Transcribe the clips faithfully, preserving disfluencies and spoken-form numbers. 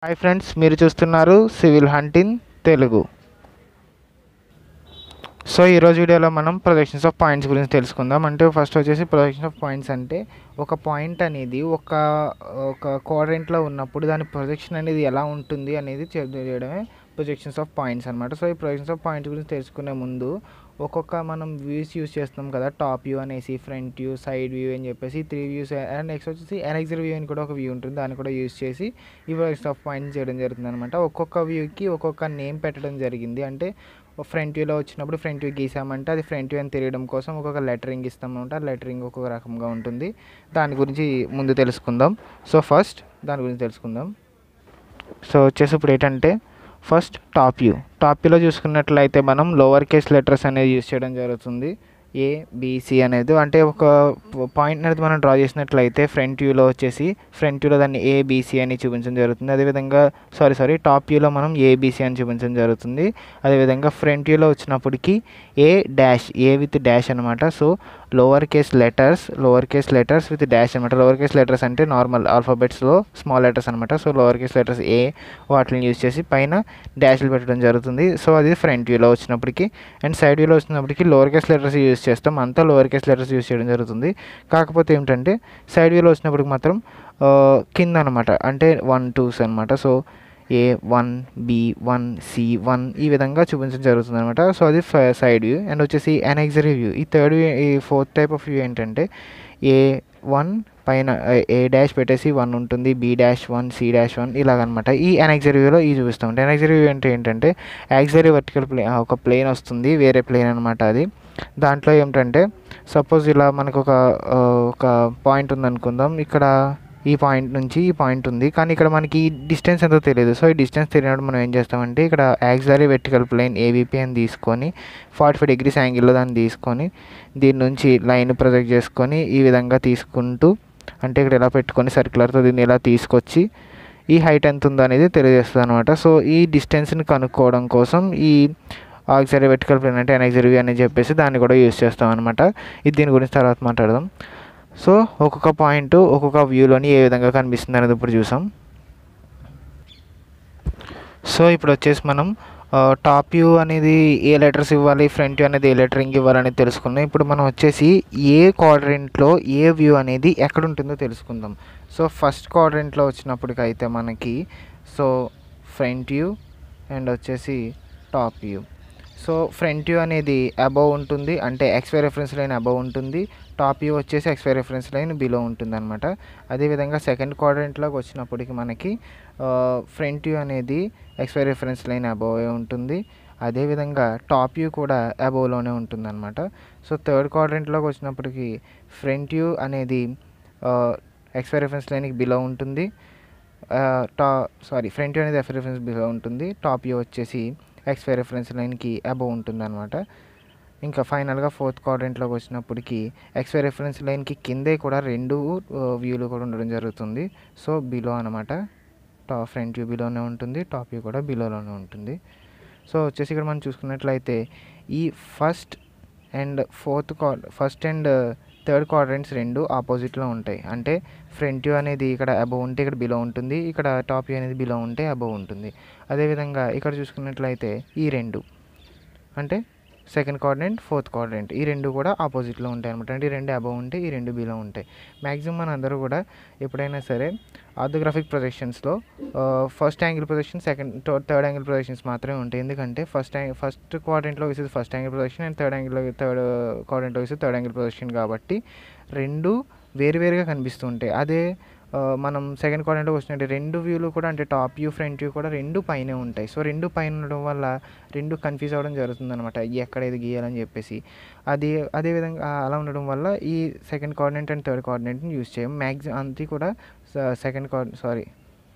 Hi friends, మీరు చూస్తున్నారు Civil Hunt in Telugu. So ఈరోజు వీడియోలో మనం ప్రొజెక్షన్స్ ఆఫ్ పాయింట్స్ గురించి తెలుసుకుందాం. అంటే ఫస్ట్ వచ్చేసి ప్రొజెక్షన్ ఆఫ్ పాయింట్స్ అంటే ఒక పాయింట్ అనేది ఒక ఒక క్వాడ్రెంట్లో ఉన్నప్పుడు దాని ప్రొజెక్షన్ అనేది ఎలా ఉంటుంది అనేది తెలియడమే ప్రొజెక్షన్స్ ఆఫ్ పాయింట్స్ అనమాట. సో ఈ ప్రొజెక్షన్స్ ఆఫ్ పాయింట్స్ గురించి తెలుసుకునే ముందు ఒక్కొక్క మనం వ్యూస్ యూస్ చేస్తాం కదా, టాప్ వ్యూ అనేసి, ఫ్రంట్ వ్యూ, సైడ్ వ్యూ అని చెప్పేసి త్రీ వ్యూస్. అండ్ నెక్స్ట్ వచ్చేసి అనెక్సర్ వ్యూ అని కూడా ఒక వ్యూ ఉంటుంది, దాన్ని కూడా యూస్ చేసి ఈ ప్రొజెక్షన్ ఆఫ్ పాయింట్స్ చేయడం జరుగుతుంది అనమాట. ఒక్కొక్క వ్యూకి ఒక్కొక్క నేమ్ పెట్టడం జరిగింది. అంటే ఫ్రంట్ వ్యూలో వచ్చినప్పుడు ఫ్రంట్ వ్యూ గీసామంటే అది ఫ్రంట్ వ్యూ అని తెలియడం కోసం ఒక్కొక్క లెటరింగ్ ఇస్తామంటే ఆ లెటరింగ్ ఒక్కొక్క రకంగా ఉంటుంది. దాని గురించి ముందు తెలుసుకుందాం. సో ఫస్ట్ దాని గురించి తెలుసుకుందాం. సో వచ్చేసి ఇప్పుడు ఏంటంటే ఫస్ట్ టాప్ వ్యూ. టాప్ వ్యూలో చూసుకున్నట్లయితే మనం లోవర్ కేస్ లెటర్స్ అనేది యూజ్ చేయడం జరుగుతుంది. ఏ బీసీ అనేది అంటే ఒక పాయింట్ అనేది మనం డ్రా చేసినట్లయితే ఫ్రంట్ వ్యూలో వచ్చేసి ఫ్రంట్ వ్యూలో దాన్ని ఏబీసీ అని చూపించడం జరుగుతుంది. అదేవిధంగా సారీ సారీ టాప్ వ్యూలో మనం ఏబీసీ అని చూపించడం జరుగుతుంది. అదేవిధంగా ఫ్రంట్ వ్యూలో వచ్చినప్పటికీ A dash, A with dash అనమాట. So lower case letters lower case letters with dash అనమాట. లోవర్ కేస్ లెటర్స్ అంటే నార్మల్ ఆల్ఫాబెట్స్లో స్మాల్ లెటర్స్ అనమాట. So lower case letters A వాటిని యూజ్ చేసి పైన డాష్లు పెట్టడం జరుగుతుంది. సో అది ఫ్రంట్ వ్యూలో వచ్చినప్పటికీ. అండ్ సైడ్ వ్యూలో వచ్చినప్పటికీ లోవర్ కేస్ లెటర్స్ యూజ్ చేస్తాం, అంతా లోవర్ కేస్ లెటర్స్ యూజ్ చేయడం జరుగుతుంది. కాకపోతే ఏమిటంటే సైడ్ వ్యూలో వచ్చినప్పటికి మాత్రం కింద అనమాట, అంటే వన్ టూస్ అనమాట. So A one, B one, C one ఈ విధంగా చూపించడం జరుగుతుంది అనమాట. సో అది సైడ్ వ్యూ. అండ్ వచ్చేసి అనెక్సరీ వ్యూ. ఈ థర్డ్ వ్యూ, ఈ ఫోర్త్ టైప్ ఆఫ్ వ్యూ ఏంటంటే ఏ వన్ పైన ఏ డాష్ పెట్టేసి వన్ ఉంటుంది, B dash one, C dash one ఇలాగనమాట. ఈ అనెక్సరీ వ్యూలో ఈ చూపిస్తాం. అనెక్సరీ వ్యూ అంటే ఏంటంటే యాక్సరీ వర్టికల్ ప్లేన్, ఒక ప్లేన్ వస్తుంది, వేరే ప్లేన్ అనమాట. అది దాంట్లో ఏమిటంటే సపోజ్ ఇలా మనకు ఒక ఒక పాయింట్ ఉందనుకుందాం. ఇక్కడ ఈ పాయింట్ నుంచి ఈ పాయింట్ ఉంది, కానీ ఇక్కడ మనకి ఈ డిస్టెన్స్ ఎంతో తెలియదు. సో ఈ డిస్టెన్స్ తెలియనప్పుడు మనం ఏం చేస్తామంటే ఇక్కడ యాక్సరీ వెర్టికల్ ప్లేన్ ఏవీపీ అని తీసుకొని ఫార్టీ ఫైవ్ డిగ్రీస్ యాంగిల్లో దాన్ని తీసుకొని దీని నుంచి లైన్ ప్రొజెక్ట్ చేసుకొని ఈ విధంగా తీసుకుంటూ, అంటే ఇక్కడ ఇలా పెట్టుకొని సర్క్యులర్తో దీన్ని ఇలా తీసుకొచ్చి ఈ హైట్ ఎంత ఉందో అనేది తెలియజేస్తుంది అనమాట. సో ఈ డిస్టెన్స్ని కనుక్కోవడం కోసం ఈ ఆక్సిలరీ వెర్టికల్ ప్లేన్ అంటే అనెక్సరీ వ్యూ అని చెప్పేసి దాన్ని కూడా యూజ్ చేస్తాం అనమాట. ఇది దీని గురించి తర్వాత మాట్లాడదాం. సో ఒక్కొక్క పాయింట్ ఒక్కొక్క వ్యూలోని ఏ విధంగా కనిపిస్తుంది అనేది ఇప్పుడు చూసాం. సో ఇప్పుడు వచ్చేసి మనం టాప్ వ్యూ అనేది ఏ లెటర్స్ ఇవ్వాలి, ఫ్రంట్ వ్యూ అనేది ఏ లెటరింగ్ ఇవ్వాలనేది తెలుసుకుందాం. ఇప్పుడు మనం వచ్చేసి ఏ క్వాడ్రెంట్లో ఏ వ్యూ అనేది ఎక్కడ ఉంటుందో తెలుసుకుందాం. సో ఫస్ట్ క్వాడ్రెంట్లో వచ్చినప్పటికైతే మనకి సో ఫ్రంట్ వ్యూ అండ్ వచ్చేసి top view. So front view అనేది అబవ్ ఉంటుంది, అంటే ఎక్స్వై రెఫరెన్స్ లైన్ అబవ్ ఉంటుంది. టాప్ వ్యూ వచ్చేసి ఎక్స్వై రెఫరెన్స్ లైన్ బిలో ఉంటుంది అనమాట. అదేవిధంగా సెకండ్ క్వాడ్రెంట్లోకి వచ్చినప్పటికి మనకి ఫ్రంట్ వ్యూ అనేది ఎక్స్వై రెఫరెన్స్ లైన్ అబవ్ ఉంటుంది. అదేవిధంగా టాప్ వ్యూ కూడా అబవ్లోనే ఉంటుంది అనమాట. సో థర్డ్ క్వాడ్రెంట్లోకి వచ్చినప్పటికి ఫ్రంట్ వ్యూ అనేది ఎక్స్వై రెఫరెన్స్ లైన్కి బిలో ఉంటుంది. టా సారీ ఫ్రంట్ వ్యూ అనేది ఎక్స్వై రెఫరెన్స్ బిలో ఉంటుంది. టాప్ వ్యూ వచ్చేసి ఎక్స్వై రెఫరెన్స్ లైన్కి అబవ్ ఉంటుంది అనమాట. ఇంకా ఫైనల్గా ఫోర్త్ క్వాడ్రెంట్లోకి వచ్చినప్పటికి ఎక్స్వై రెఫరెన్స్ లైన్కి కిందే కూడా రెండు వ్యూలు కూడా ఉండడం జరుగుతుంది. సో బిలో అనమాట. టాప్ ఫ్రంట్ వ్యూ బిలోనే ఉంటుంది, టాప్ వ్యూ కూడా బిలోలోనే ఉంటుంది. సో వచ్చేసి ఇక్కడ మనం చూసుకున్నట్లయితే ఈ first and fourth quad first and third quadrants రెండు ఆపోజిట్లో ఉంటాయి. అంటే ఫ్రంట్ వ్యూ అనేది ఇక్కడ అబవ్ ఉంటే ఇక్కడ బిలో ఉంటుంది, ఇక్కడ టాప్ వ్యూ అనేది బిలో ఉంటే అబవ్ ఉంటుంది. అదేవిధంగా ఇక్కడ చూసుకున్నట్లయితే ఈ రెండు అంటే సెకండ్ క్వాడ్రెంట్, ఫోర్త్ క్వాడ్రెంట్ ఈ రెండు కూడా ఆపోజిట్లో ఉంటాయి అనమాట. అంటే ఈ రెండు అబవ్ ఉంటే ఈ రెండు బిలో ఉంటాయి. మ్యాక్సిమం మన అందరూ కూడా ఎప్పుడైనా సరే ఆర్థోగ్రాఫిక్ ప్రొజెక్షన్స్లో first angle projection, second third angle projections మాత్రమే ఉంటాయి. ఎందుకంటే ఫస్ట్ యాంగిల్ ఫస్ట్ క్వాడ్రెంట్లో వేసేది first angle projection and third యాంగిల్లో థర్డ్ క్వాడ్రెంట్లో వేసేది థర్డ్ యాంగిల్ ప్రొజెక్షన్ కాబట్టి రెండు వేరువేరుగా కనిపిస్తూ ఉంటాయి. అదే మనం సెకండ్ క్వాడ్రెంట్లో వచ్చినట్టు రెండు వ్యూలు కూడా, అంటే టాప్ వ్యూ ఫ్రంట్ వ్యూ కూడా రెండు పైనే ఉంటాయి. సో రెండు పైన ఉండడం వల్ల రెండు కన్ఫ్యూజ్ అవ్వడం జరుగుతుంది అనమాట, ఎక్కడ ఏది గీయాలని చెప్పేసి. అది అదేవిధంగా అలా ఉండడం వల్ల ఈ సెకండ్ కోఆర్డినేట్ అండ్ థర్డ్ కోఆర్డినేట్ని యూజ్ చేయం. మ్యాక్సిమం అంతే కూడా సెకండ్ కోఆర్ sorry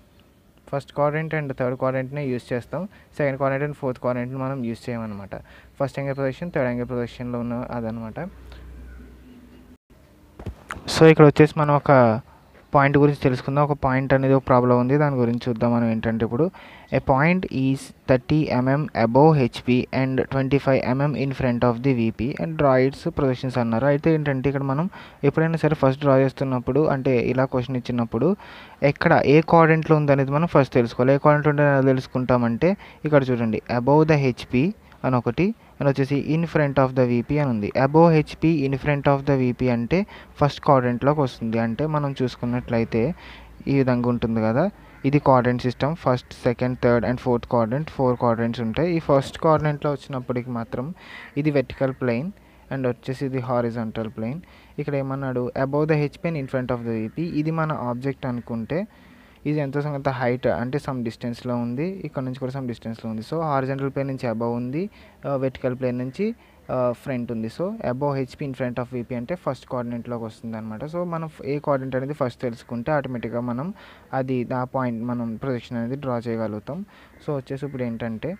first coordinate and third కోఆర్డినేట్నే యూజ్ చేస్తాం. సెకండ్ కోఆర్డినేట్ అండ్ ఫోర్త్ కోఆర్డినేట్ని మనం యూజ్ చేయమన్నమాట. First angle projection, third angle ప్రొజెక్షన్లో ఉన్న అదనమాట. సో ఇక్కడ వచ్చేసి మనం ఒక పాయింట్ గురించి తెలుసుకుందాం. ఒక పాయింట్ అనేది ఒక ప్రాబ్లం ఉంది, దాని గురించి చూద్దాం మనం. ఏంటంటే ఇప్పుడు A point is thirty mm above HP and twenty five mm in front of the VP and draw its projections అన్నారు. అయితే ఏంటంటే ఇక్కడ మనం ఎప్పుడైనా సరే ఫస్ట్ డ్రా చేస్తున్నప్పుడు, అంటే ఇలా క్వశ్చన్ ఇచ్చినప్పుడు ఎక్కడ ఏ కోఆర్డినేట్లో ఉందనేది మనం ఫస్ట్ తెలుసుకోవాలి. ఏ కోఆర్డినేట్లో ఉందో ఎలా తెలుసుకుంటామంటే ఇక్కడ చూడండి, అబోవ్ ద హెచ్పి అని ఒకటి, అండ్ వచ్చేసి in front of the VP అని ఉంది. Above HP in front of the VP అంటే ఫస్ట్ కోఆర్డినేట్లోకి వస్తుంది. అంటే మనం చూసుకున్నట్లయితే ఈ విధంగా ఉంటుంది కదా, ఇది coordinate system. First, second, third and fourth coordinate, four coordinates ఉంటాయి. ఈ ఫస్ట్ కోఆర్డినేట్లో వచ్చినప్పటికి మాత్రం ఇది వెర్టికల్ ప్లేన్ అండ్ వచ్చేసి ఇది హారిజాంటల్ ప్లేన్. ఇక్కడ ఏమన్నాడు, above the HP and in front of the VP. ఇది మన ఆబ్జెక్ట్ అనుకుంటే ఇది ఎంతో సంగత హైట్ అంటే సమ్ డిస్టెన్స్లో ఉంది, ఇక్కడ నుంచి కూడా సమ్ డిస్టెన్స్లో ఉంది. సో హారిజాంటల్ ప్లేన్ నుంచి అబవ్ ఉంది, వెర్టికల్ ప్లేన్ నుంచి ఫ్రంట్ ఉంది. So above HP in front of VP అంటే ఫస్ట్ కోఆర్డినేట్లోకి వస్తుంది అనమాట. సో మనం ఏ కోఆర్డినేట్ అనేది ఫస్ట్ తెలుసుకుంటే ఆటోమేటిక్గా మనం అది ఆ పాయింట్ మనం ప్రొజెక్షన్ అనేది డ్రా చేయగలుగుతాం. సో వచ్చేసి ఇప్పుడు ఏంటంటే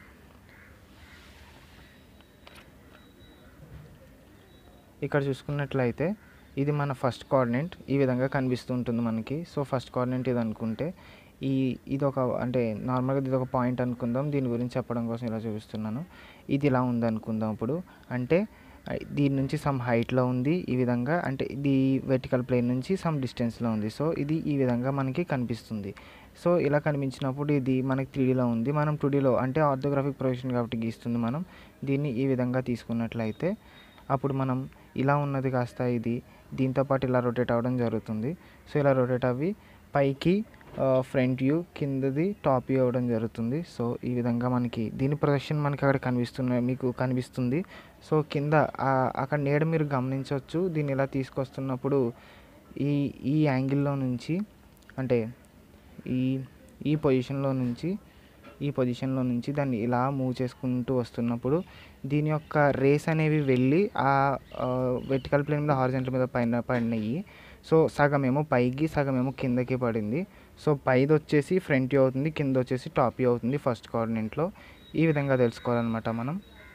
ఇక్కడ చూసుకున్నట్లయితే ఇది మన ఫస్ట్ కోఆర్డినేట్ ఈ విధంగా కనిపిస్తూ ఉంటుంది మనకి. సో ఫస్ట్ కోఆర్డినేట్ ఇది అనుకుంటే ఈ ఇది ఒక అంటే నార్మల్గా ఇది ఒక పాయింట్ అనుకుందాం. దీని గురించి చెప్పడం కోసం ఇలా చూపిస్తున్నాను. ఇది ఇలా ఉంది అనుకుందాం ఇప్పుడు. అంటే దీని నుంచి సమ్ హైట్లో ఉంది ఈ విధంగా, అంటే ఇది వెర్టికల్ ప్లేన్ నుంచి సమ్ డిస్టెన్స్లో ఉంది. సో ఇది ఈ విధంగా మనకి కనిపిస్తుంది. సో ఇలా కనిపించినప్పుడు ఇది మనకి త్రీడీలో ఉంది. మనం టూడీలో అంటే ఆర్థోగ్రాఫిక్ ప్రొజెక్షన్ కాబట్టి గీస్తుంది. మనం దీన్ని ఈ విధంగా తీసుకున్నట్లయితే అప్పుడు మనం ఇలా ఉన్నది కాస్త ఇది దీంతో పాటు ఇలా రొటేట్ అవ్వడం జరుగుతుంది. సో ఇలా రొటేట్ అవ్వి పైకి ఫ్రంట్ వ్యూ, కిందది టాప్ వ్యూ అవ్వడం జరుగుతుంది. సో ఈ విధంగా మనకి దీని ప్రొజెక్షన్ మనకి అక్కడ కనిపిస్తున్నాయి, మీకు కనిపిస్తుంది. సో కింద అక్కడ నీడ మీరు గమనించవచ్చు. దీన్ని ఇలా తీసుకొస్తున్నప్పుడు ఈ ఈ యాంగిల్లో నుంచి అంటే ఈ ఈ పొజిషన్లో నుంచి ఈ పొజిషన్లో నుంచి దాన్ని ఇలా మూవ్ చేసుకుంటూ వస్తున్నప్పుడు దీని యొక్క రేస్ అనేవి వెళ్ళి ఆ వెర్టికల్ ప్లేన్ మీద హారిజాంటల్ మీద పైన పడినాయి. సో సగం ఏమో పైకి, సగం ఏమో కిందకి పడింది. సో పైది వచ్చేసి ఫ్రంట్ వ్యూ అవుతుంది, కింద వచ్చేసి టాప్ వ్యూ అవుతుంది ఫస్ట్ కోఆర్డినేట్లో. ఈ విధంగా తెలుసుకోవాలన్నమాట మనం.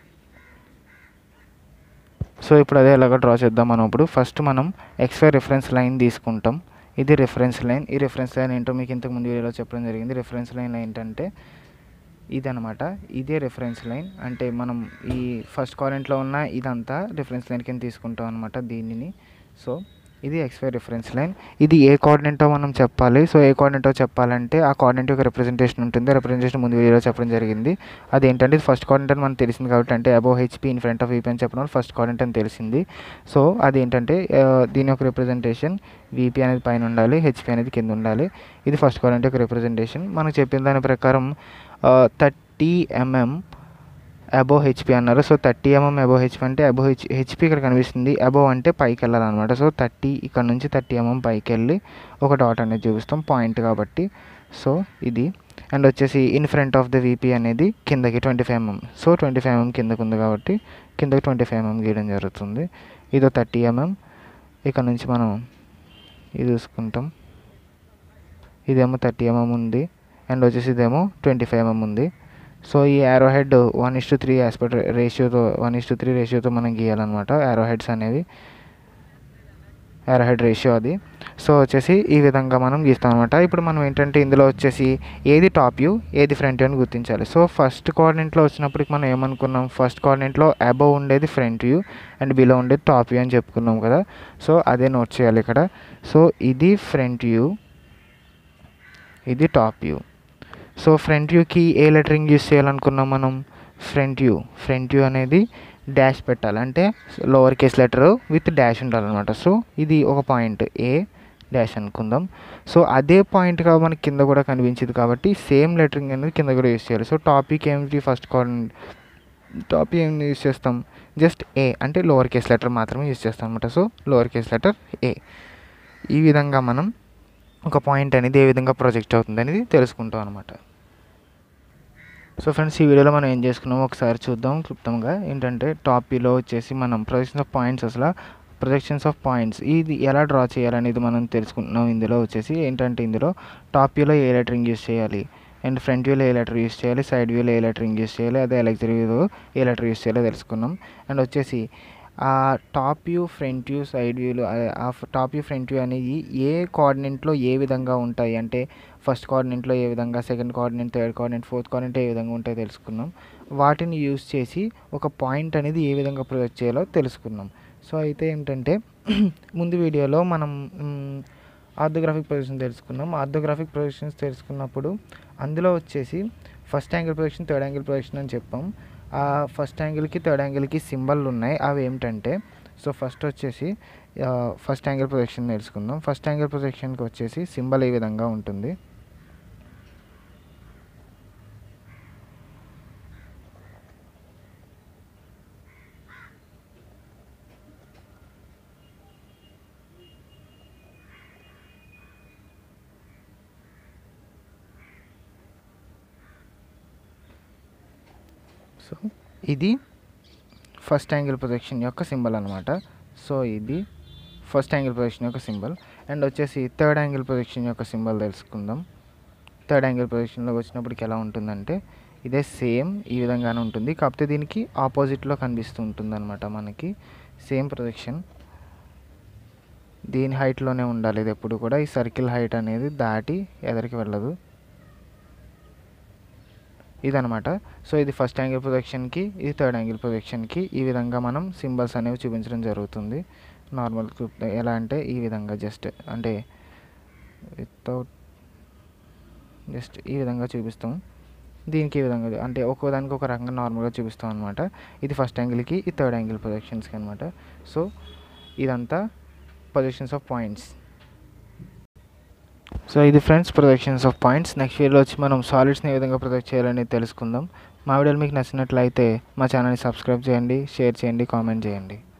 సో ఇప్పుడు అదే ఎలాగో డ్రా చేద్దాం మనం. ఇప్పుడు ఫస్ట్ మనం ఎక్స్వై రిఫరెన్స్ లైన్ తీసుకుంటాం. ఇది రిఫరెన్స్ లైన్. ఈ రిఫరెన్స్ లైన్ ఏంటో మీకు ఇంతకు ముందు వీడియోలో చెప్పడం జరిగింది. రిఫరెన్స్ లైన్ ఏంటంటే ఇదనమాట, ఇదే రిఫరెన్స్ లైన్. అంటే మనం ఈ ఫస్ట్ కోఆర్డినేట్లో ఉన్న ఇదంతా రిఫరెన్స్ లైన్ కింద తీసుకుంటాం అనమాట దీనిని. సో ఇది ఎక్స్వై రిఫరెన్స్ లైన్. ఇది ఏ కోఆర్డినేటో మనం చెప్పాలి. సో ఏ కోఆర్డినేటో చెప్పాలంటే ఆ కోఆర్డినేట్ యొక్క రిప్రజెంటేషన్ ఉంటుంది. రిప్రజెంటేషన్ ముందు వీడియోలో చెప్పడం జరిగింది. అదేంటంటే ఇది ఫస్ట్ కోఆర్డినేట్ అని మనకు తెలిసింది కాబట్టి, అంటే above HP in front of VP అని చెప్పడం వల్ల ఫస్ట్ కోఆర్డినేట్ అని తెలిసింది. సో అదేంటంటే దీని యొక్క రిప్రజెంటేషన్ వీపీ అనేది పైన ఉండాలి, హెచ్పి అనేది కింద ఉండాలి. ఇది ఫస్ట్ కోఆర్డినేట్ యొక్క రిప్రజెంటేషన్. మనకు చెప్పిన దాని ప్రకారం థర్టీ ఎంఎం అబోవ్ హెచ్పి అన్నారు. So thirty mm above HP అంటే అబోవ్ హెచ్ హెచ్పి ఇక్కడ కనిపిస్తుంది, అబోవ్ అంటే పైకి వెళ్ళాలన్నమాట. సో థర్టీ ఇక్కడ నుంచి థర్టీ ఎంఎం పైకి వెళ్ళి ఒక డాట్ అనేది చూపిస్తాం పాయింట్ కాబట్టి. సో ఇది అండ్ వచ్చేసి in front of the VP అనేది కిందకి twenty five mm. So twenty five mm కిందకు ఉంది కాబట్టి కిందకి ట్వంటీ ఫైవ్ ఎంఎం గీయడం జరుగుతుంది. ఇదో థర్టీ ఎంఎం. ఇక్కడ నుంచి మనం ఇది చూసుకుంటాం, ఇదేమో థర్టీ ఎంఎం ఉంది అండ్ వచ్చేసి ఇదేమో ట్వంటీ ఫైవ్ ఎంఎం ఉంది. సో ఈ arrow head one is to three aspect రేషియోతో వన్ ఇస్ టు త్రీ రేషియోతో మనం గీయాలన్నమాట యారో హెడ్స్ అనేవి, యారో హెడ్ రేషియో అది. సో వచ్చేసి ఈ విధంగా మనం గీస్తాం అనమాట. ఇప్పుడు మనం ఏంటంటే ఇందులో వచ్చేసి ఏది టాప్ వ్యూ ఏది ఫ్రంట్ వ్యూ అని గుర్తించాలి. సో ఫస్ట్ కోఆర్డినేట్లో వచ్చినప్పటికి మనం ఏమనుకున్నాం, ఫస్ట్ కోఆర్డినేట్లో అబోవ్ ఉండేది ఫ్రంట్ వ్యూ అండ్ బిలో ఉండేది టాప్ వ్యూ అని చెప్పుకున్నాం కదా. సో అదే నోట్ చేయాలి ఇక్కడ. సో ఇది ఫ్రంట్ వ్యూ, ఇది టాప్ వ్యూ. సో ఫ్రంట్ వ్యూకి ఏ లెటరింగ్ యూస్ చేయాలనుకున్నాం మనం, ఫ్రంట్ వ్యూ ఫ్రంట్ వ్యూ అనేది డాష్ పెట్టాలి, అంటే lower case letter with dash ఉండాలన్నమాట. సో ఇది ఒక పాయింట్ ఏ డాష్ అనుకుందాం. సో అదే పాయింట్గా మనకి కింద కూడా కనిపించింది కాబట్టి సేమ్ లెటరింగ్ అనేది కింద కూడా యూస్ చేయాలి. సో టాపిక్ ఏమిటి, ఫస్ట్ కోఆర్డినేట్ టాపిక్ ఏమి యూస్ చేస్తాం, జస్ట్ ఏ అంటే లోవర్ కేస్ లెటర్ మాత్రమే యూస్ చేస్తాం అనమాట. So lower case letter A. ఈ విధంగా మనం ఒక పాయింట్ అనేది ఏ విధంగా ప్రొజెక్ట్ అవుతుంది అనేది తెలుసుకుంటాం అనమాట. సో ఫ్రెండ్స్ ఈ వీడియోలో మనం ఏం చేసుకున్నామో ఒకసారి చూద్దాం క్లుప్తంగా. ఏంటంటే టాప్ వ్యూలో వచ్చేసి మనం ప్రొజెక్షన్స్ ఆఫ్ పాయింట్స్, అసలు ప్రొజెక్షన్స్ ఆఫ్ పాయింట్స్ ఇది ఎలా డ్రా చేయాలనేది మనం తెలుసుకుంటున్నాం. ఇందులో వచ్చేసి ఏంటంటే ఇందులో టాప్ వ్యూలో ఏ లెటరింగ్ యూస్ చేయాలి అండ్ ఫ్రంట్ వ్యూలో ఏ లెటర్ యూస్ చేయాలి, సైడ్ వ్యూలో ఏ లెటరింగ్ యూస్ చేయాలి, అదే ఎలక్ట్రిక్ వ్యూలో ఏ లెటర్ యూస్ చేయాలో తెలుసుకున్నాం. అండ్ వచ్చేసి ఆ top view, front view, side వ్యూలు ఆ టాప్ వ్యూ, ఫ్రంట్ వ్యూ అనేవి ఏ కోఆర్డినేట్లో ఏ విధంగా ఉంటాయి అంటే ఫస్ట్ కోఆర్డినేట్లో ఏ విధంగా, second coordinate, third coordinate, fourth coordinate ఏ విధంగా ఉంటాయో తెలుసుకున్నాం. వాటిని యూజ్ చేసి ఒక పాయింట్ అనేది ఏ విధంగా ప్రొజెక్ట్ చేయాలో తెలుసుకున్నాం. సో అయితే ఏంటంటే ముందు వీడియోలో మనం ఆర్థోగ్రాఫిక్ ప్రొజెక్షన్ తెలుసుకున్నాం. ఆర్థోగ్రాఫిక్ ప్రొజెక్షన్స్ తెలుసుకున్నప్పుడు అందులో వచ్చేసి first angle projection, third angle projection అని చెప్పాం. ఆ ఫస్ట్ యాంగిల్కి థర్డ్ యాంగిల్కి సింబల్ ఉన్నాయి. అవి ఏమిటంటే సో ఫస్ట్ వచ్చేసి ఫస్ట్ యాంగిల్ ప్రొజెక్షన్ తెలుసుకుందాం. ఫస్ట్ యాంగిల్ ప్రొజెక్షన్కి వచ్చేసి సింబల్ ఈ విధంగా ఉంటుంది. సో ఇది ఫస్ట్ యాంగిల్ ప్రొజెక్షన్ యొక్క సింబల్ అనమాట. సో ఇది ఫస్ట్ యాంగిల్ ప్రొజెక్షన్ యొక్క సింబల్. అండ్ వచ్చేసి థర్డ్ యాంగిల్ ప్రొజెక్షన్ యొక్క సింబల్ తెలుసుకుందాం. థర్డ్ యాంగిల్ ప్రొజెక్షన్లోకి వచ్చినప్పటికి ఎలా ఉంటుందంటే ఇదే సేమ్ ఈ విధంగానే ఉంటుంది, కాకపోతే దీనికి ఆపోజిట్లో కనిపిస్తూ ఉంటుంది అనమాట. మనకి సేమ్ ప్రొజెక్షన్ దీని హైట్లోనే ఉండాలి. ఇది ఎప్పుడు కూడా ఈ సర్కిల్ హైట్ అనేది దాటి ఎదరికి వెళ్ళదు. ఇదనమాట. సో ఇది ఫస్ట్ యాంగిల్ ప్రొజెక్షన్కి, ఇది థర్డ్ యాంగిల్ ప్రొజెక్షన్కి ఈ విధంగా మనం సింబల్స్ అనేవి చూపించడం జరుగుతుంది. నార్మల్ ఎలా అంటే ఈ విధంగా జస్ట్ అంటే వితౌట్ జస్ట్ ఈ విధంగా చూపిస్తాం. దీనికి ఈ విధంగా అంటే ఒక్కో దానికి ఒక రకంగా నార్మల్గా చూపిస్తాం అనమాట. ఇది ఫస్ట్ యాంగిల్కి, ఈ థర్డ్ యాంగిల్ ప్రొజెక్షన్స్కి అనమాట. సో ఇదంతా ప్రొజెక్షన్స్ ఆఫ్ పాయింట్స్. సో ఇది friends projections of points. Next వీడియోలో వచ్చి మనం సాలిడ్స్ని ఏ విధంగా ప్రొజెక్ట్ చేయాలని తెలుసుకుందాం. మా వీడియోలు మీకు నచ్చినట్లయితే మా ఛానల్ని సబ్స్క్రైబ్ చేయండి, షేర్ చేయండి, కామెంట్ చేయండి.